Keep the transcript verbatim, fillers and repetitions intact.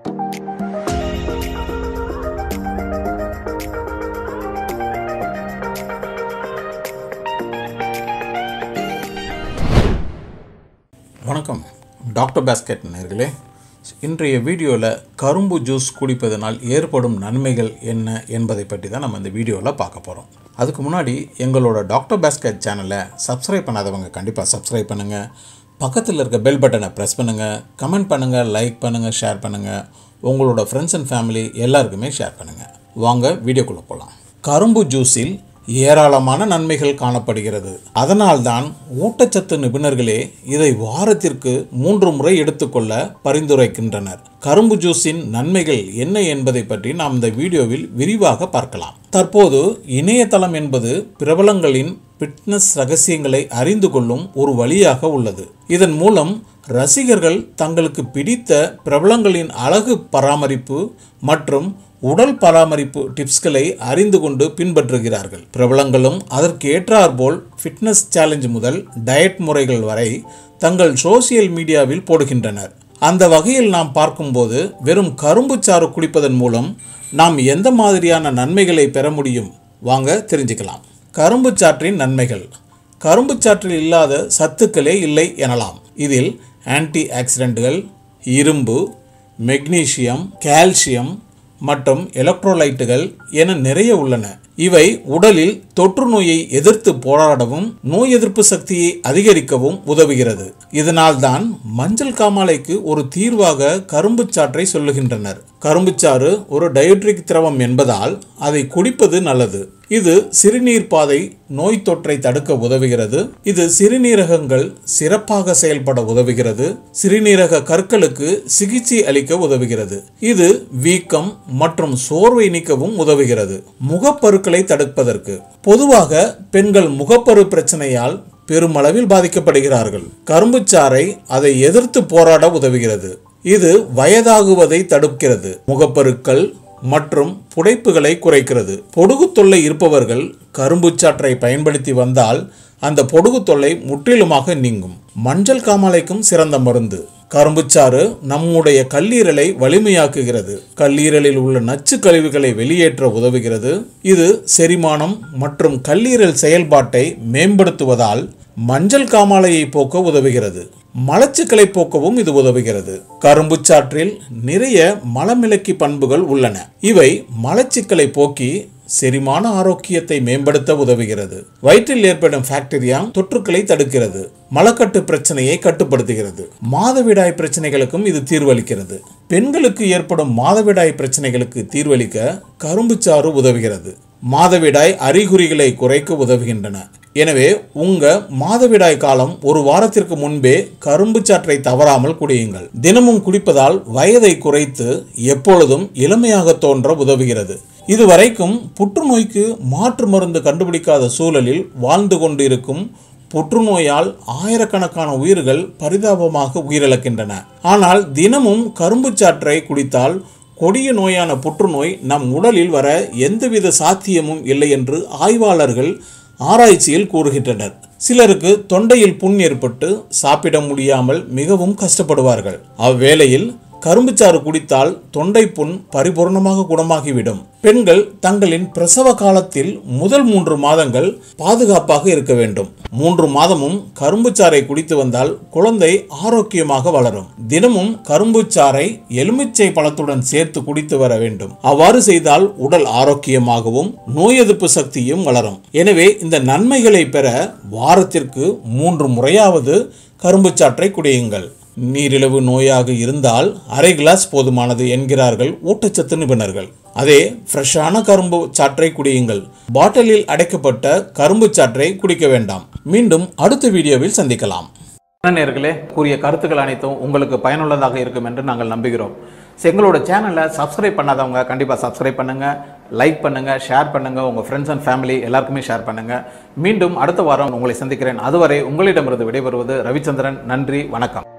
வணக்கம் doctor basket நேயர்களே. இன்றைய வீடியோவில் கரும்பு ஜூஸ் குடிப்பதனால் ஏற்படும் நன்மைகள் என்ன என்பதை பற்றி தான் நம்ம இந்த வீடியோவில் பார்க்க போகிறோம். அதுக்கு முன்னாடி எங்களோட டாக்டர் பாஸ்கெட் சேனலை சப்ஸ்கிரைப் பண்ணாதவங்க கண்டிப்பாக சப்ஸ்கிரைப் பண்ணுங்கள். பக்கத்தில் இருக்க பெல் பட்டனை ப்ரெஸ் பண்ணுங்கள். கமெண்ட் பண்ணுங்கள், லைக் பண்ணுங்கள், ஷேர் பண்ணுங்கள். உங்களோட ஃப்ரெண்ட்ஸ் அண்ட் ஃபேமிலி எல்லாருக்குமே ஷேர் பண்ணுங்கள். வாங்க வீடியோக்குள்ளே போகலாம். கரும்பு ஜூஸில் ஏராளமான நன்மைகள் காணப்படுகிறது. அதனால்தான் ஊட்டச்சத்து நிபுணர்களே இதை வாரத்திற்கு மூன்று முறை எடுத்துக்கொள்ள பரிந்துரைக்கின்றனர். கரும்பு ஜூஸின் நன்மைகள் என்ன என்பதை பற்றி நாம் இந்த வீடியோவில் விரிவாக பார்க்கலாம். தற்போது இணையதளம் என்பது பிரபலங்களின் ஃபிட்னஸ் ரகசியங்களை அறிந்து கொள்ளும் ஒரு வழியாக உள்ளது. இதன் மூலம் ரசிகர்கள் தங்களுக்கு பிடித்த பிரபலங்களின் அழகு பராமரிப்பு மற்றும் உடல் பராமரிப்பு டிப்ஸ்களை அறிந்து கொண்டு பின்பற்றுகிறார்கள். பிரபலங்களும் அதற்கு ஏற்றாற்போல் ஃபிட்னஸ் சேலஞ்ச் முதல் டயட் முறைகள் வரை தங்கள் சோசியல் மீடியாவில் போடுகின்றனர். அந்த வகையில் நாம் பார்க்கும்போது வெறும் கரும்பு சாறு குடிப்பதன் மூலம் நாம் எந்த மாதிரியான நன்மைகளை பெற முடியும் வாங்க தெரிஞ்சுக்கலாம். கரும்பு சாற்றின் நன்மைகள். கரும்பு சாற்றில் இல்லாத சத்துக்களே இல்லை எனலாம். இதில் ஆன்டி ஆக்சிடென்ட்கள், இரும்பு, மெக்னீசியம், கால்சியம் மற்றும் எலக்ட்ரோலைட்டுகள் என நிறைய உள்ளன. இவை உடலில் தொற்று நோயை எதிர்த்து போராடவும் நோய் எதிர்ப்பு சக்தியை அதிகரிக்கவும் உதவுகிறது. இதனால்தான் மஞ்சள் காமாலைக்கு ஒரு தீர்வாக கரும்பு சாற்றை சொல்லுகின்றனர். கரும்புச்சாறு ஒரு டயட்ரிக் திரவம் என்பதால் அதை குடிப்பது நல்லது. இது சிறுநீர் பாதை நோய் தொற்றை தடுக்க உதவுகிறது. இது சிறுநீரகங்கள் சிறப்பாக செயல்பட உதவுகிறது. சிறுநீரக கற்களுக்கு சிகிச்சை அளிக்க உதவுகிறது. இது வீக்கம் மற்றும் சோர்வை நீக்கவும் உதவுகிறது. முகப்பருக்களை தடுப்பதற்கு. பொதுவாக பெண்கள் முகப்பரு பிரச்சனையால் பெருமளவில் பாதிக்கப்படுகிறார்கள். கரும்புச்சாறை அதை எதிர்த்து போராட உதவுகிறது. இது வயதாகுவதை தடுக்கிறது. முகப்பருக்கள் மற்றும் புடைப்புகளை குறைக்கிறது. பொடுகு தொல்லை இருப்பவர்கள் கரும்பு சாற்றை பயன்படுத்தி வந்தால் அந்த பொடுகு தொல்லை முற்றிலுமாக நீங்கும். மஞ்சள் காமாலைக்கும் சிறந்த மருந்து. கரும்புச்சாறு நம்முடைய கல்லீரலை வலிமையாக்குகிறது. கல்லீரலில் உள்ள நச்சு கழிவுகளை வெளியேற்ற உதவுகிறது. இது செரிமானம் மற்றும் கல்லீரல் செயல்பாட்டை மேம்படுத்துவதால் மஞ்சள் காமாலையை போக்க உதவுகிறது. மலச்சிக்கலை போக்கவும் இது உதவுகிறது. கரும்பு சாற்றில் நிறைய மலமிளக்கி பண்புகள் உள்ளன. இவை மலச்சிக்கலை போக்கி செரிமான ஆரோக்கியத்தை மேம்படுத்த உதவுகிறது. வயிற்றில் ஏற்படும் பாக்டீரியா தொற்றுக்களை தடுக்கிறது. மலக்கட்டு பிரச்சனையை கட்டுப்படுத்துகிறது. மாதவிடாய் பிரச்சனைகளுக்கும் இது தீர்வளிக்கிறது. பெண்களுக்கு ஏற்படும் மாதவிடாய் பிரச்சனைகளுக்கு தீர்வளிக்க கரும்பு சாறு உதவுகிறது. மாதவிடாய் அறிகுறிகளை குறைக்க உதவுகின்றன. எனவே உங்க மாதவிடாய் காலம் ஒரு வாரத்திற்கு முன்பே கரும்பு சாற்றை தவறாமல் குடியுங்கள். தினமும் குடிப்பதால் வயதை குறைத்து எப்பொழுதும் இளமையாக தோன்ற உதவுகிறது. இதுவரைக்கும் புற்றுநோய்க்கு மாற்று மருந்து கண்டுபிடிக்காத சூழலில் வாழ்ந்து கொண்டிருக்கும் புற்றுநோயால் ஆயிரக்கணக்கான உயிர்கள் பரிதாபமாக உயிரிழக்கின்றன. ஆனால் தினமும் கரும்பு சாற்றை குடித்தால் கொடிய நோயான புற்றுநோய் நம் உடலில் வர எந்தவித சாத்தியமும் இல்லை என்று ஆய்வாளர்கள் ஆராய்ச்சியில் கூறுகின்றனர். சிலருக்கு தொண்டையில் புண் ஏற்பட்டு சாப்பிட முடியாமல் மிகவும் கஷ்டப்படுவார்கள். அவ்வேளையில் கரும்புச்சாறு குடித்தால் தொண்டை புண் பரிபூர்ணமாக குணமாகிவிடும். பெண்கள் தங்களின் பிரசவ காலத்தில் முதல் மூன்று மாதங்கள் பாதுகாப்பாக இருக்க வேண்டும். மூன்று மாதமும் கரும்புச்சாறை குடித்து வந்தால் குழந்தை ஆரோக்கியமாக வளரும். தினமும் கரும்புச்சாறை எலுமிச்சை பழத்துடன் சேர்த்து குடித்து வர வேண்டும். அவ்வாறு செய்தால் உடல் ஆரோக்கியமாகவும் நோய் எதிர்ப்பு சக்தியும் வளரும். எனவே இந்த நன்மைகளை பெற வாரத்திற்கு மூன்று முறையாவது கரும்புச்சாற்றை குடியுங்கள். நீரிழிவு நோயாக இருந்தால் அரை கிளாஸ் போதுமானது என்கிறார்கள் ஊட்டச்சத்து நிபுணர்கள். அதே ஃப்ரெஷ்ஷான கரும்பு சாற்றை குடியுங்கள். பாட்டிலில் அடைக்கப்பட்ட கரும்பு சாற்றை குடிக்க வேண்டாம். மீண்டும் அடுத்த வீடியோவில் சந்திக்கலாம். நேயர்களே, கூறிய கருத்துக்கள் அனைத்தும் உங்களுக்கு பயனுள்ளதாக இருக்கும் என்று நாங்கள் நம்புகிறோம். எங்களோட சேனலை சப்ஸ்கிரைப் பண்ணாதவங்க கண்டிப்பாக சப்ஸ்கிரைப் பண்ணுங்கள், லைக் பண்ணுங்கள், ஷேர் பண்ணுங்கள். உங்கள் ஃப்ரெண்ட்ஸ் அண்ட் ஃபேமிலி எல்லாருக்குமே ஷேர் பண்ணுங்கள். மீண்டும் அடுத்த வாரம் உங்களை சந்திக்கிறேன். அதுவரை உங்களிடமிருந்து விடைபெறுவது ரவிச்சந்திரன். நன்றி, வணக்கம்.